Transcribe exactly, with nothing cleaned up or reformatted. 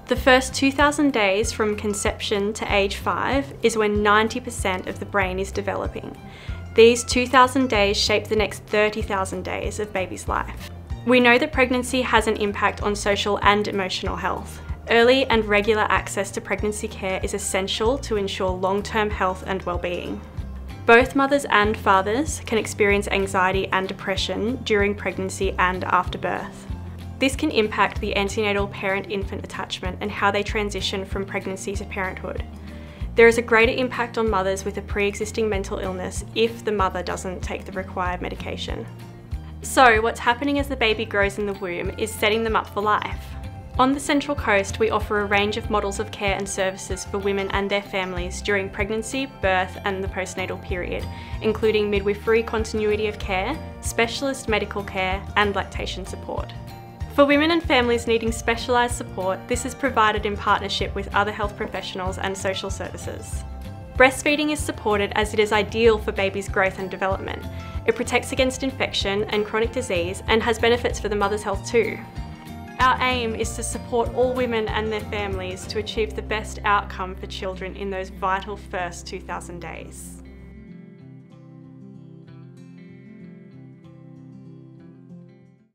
The first two thousand days from conception to age five is when ninety percent of the brain is developing. These two thousand days shape the next thirty thousand days of baby's life. We know that pregnancy has an impact on social and emotional health. Early and regular access to pregnancy care is essential to ensure long-term health and well-being. Both mothers and fathers can experience anxiety and depression during pregnancy and after birth. This can impact the antenatal parent-infant attachment and how they transition from pregnancy to parenthood. There is a greater impact on mothers with a pre-existing mental illness if the mother doesn't take the required medication. So what's happening as the baby grows in the womb is setting them up for life. On the Central Coast, we offer a range of models of care and services for women and their families during pregnancy, birth and the postnatal period, including midwifery continuity of care, specialist medical care and lactation support. For women and families needing specialised support, this is provided in partnership with other health professionals and social services. Breastfeeding is supported as it is ideal for baby's growth and development. It protects against infection and chronic disease and has benefits for the mother's health too. Our aim is to support all women and their families to achieve the best outcome for children in those vital first two thousand days.